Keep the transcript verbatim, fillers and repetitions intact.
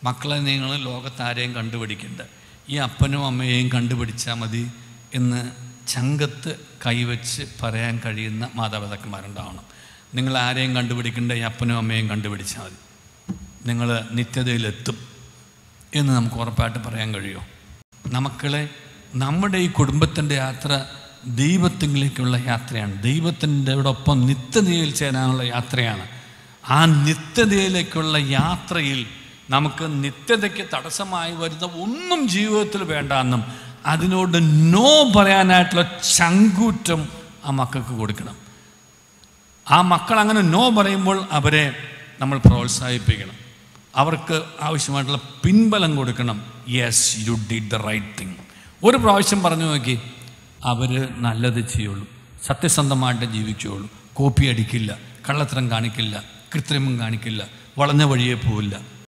മക്കളെ നിങ്ങൾ ലോകത്താരെയും കണ്ടുപിടിക്കണ്ട, ഈ അപ്പനും അമ്മയെയും കണ്ടുപിടിച്ചാൽ മതി എന്ന് ചങ്കത്ത് കൈവച്ച് പറയാൻ കഴിയുന്ന മാതാപിതാക്കന്മാരുണ്ടാവണം. നിങ്ങൾ ആരെയും കണ്ടുപിടിക്കേണ്ട, ഈ അപ്പനും അമ്മയെയും കണ്ടുപിടിച്ചാൽ മതി, നിങ്ങൾ നിത്യതയിലെത്തും എന്ന് നമുക്ക് ഉറപ്പായിട്ട് പറയാൻ കഴിയുമോ? മക്കളെ, നമ്മുടെ ഈ കുടുംബത്തിൻ്റെ യാത്ര ദൈവത്തിലേക്കുള്ള യാത്രയാണ്. ദൈവത്തിൻ്റെ ഒപ്പം നിത്യതയിൽ ചേരാനുള്ള യാത്രയാണ്. ആ നിത്യതയിലേക്കുള്ള യാത്രയിൽ നമുക്ക് നിത്യതയ്ക്ക് തടസ്സമായി വരുന്ന ഒന്നും ജീവിതത്തിൽ വേണ്ടെന്നും അതിനോട് നോ പറയാനായിട്ടുള്ള ചങ്കൂറ്റം ആ മക്കൾക്ക് കൊടുക്കണം. ആ മക്കൾ അങ്ങനെ നോ പറയുമ്പോൾ അവരെ നമ്മൾ പ്രോത്സാഹിപ്പിക്കണം, അവർക്ക് ആവശ്യമായിട്ടുള്ള പിൻബലം കൊടുക്കണം. Yes, you did the right thing. ഒരു പ്രാവശ്യം പറഞ്ഞു നോക്കി, അവർ നല്ലത് ചെയ്യുള്ളൂ, സത്യസന്ധമായിട്ട് ജീവിക്കുകയുള്ളൂ, കോപ്പി അടിക്കില്ല, കള്ളത്തരം കാണിക്കില്ല, കൃത്രിമം കാണിക്കില്ല, വളഞ്ഞ വഴിയെ പോവില്ല.